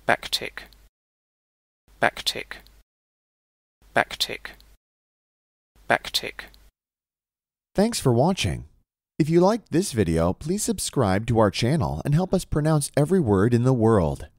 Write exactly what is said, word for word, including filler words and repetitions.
Backtick, backtick, backtick, backtick. Thanks for watching. If you liked this video, please subscribe to our channel and help us pronounce every word in the world.